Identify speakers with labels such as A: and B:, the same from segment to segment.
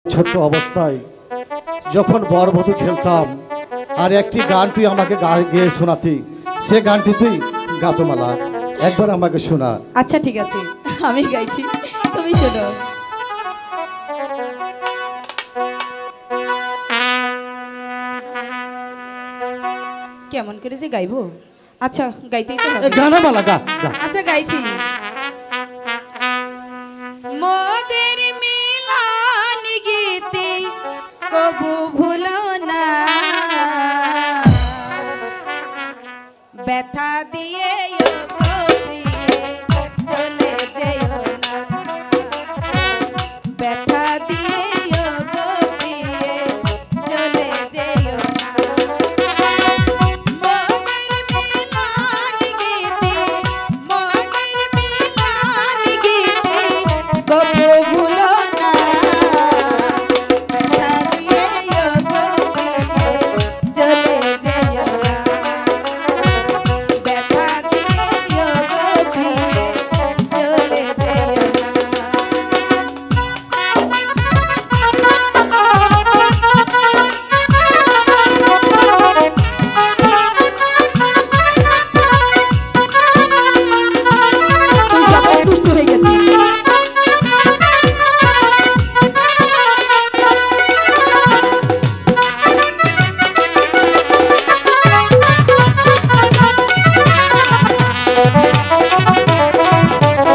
A: ছোট্ট অবস্থায় যখন বরবধূ খেলতাম আর একটি গান তুই আমাকে গেয়ে শোনাতি, সে গানটি তুই গাতমালা একবার আমাকে শোনা।
B: আচ্ছা ঠিক আছে, আমি গাইছি, তুমি শোনো। কেমন করে যে গাইবো? আচ্ছা গাইতেই তো হবে।
A: গানামালা গা।
B: আচ্ছা গাইছি। মোদের মিলন গীতি কবু ভুলো না, ব্যথা দিয়ে চলে যেও না, ব্যথা দিয়ে চলে যেও না।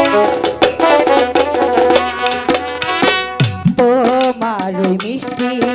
B: তোমার মিষ্টি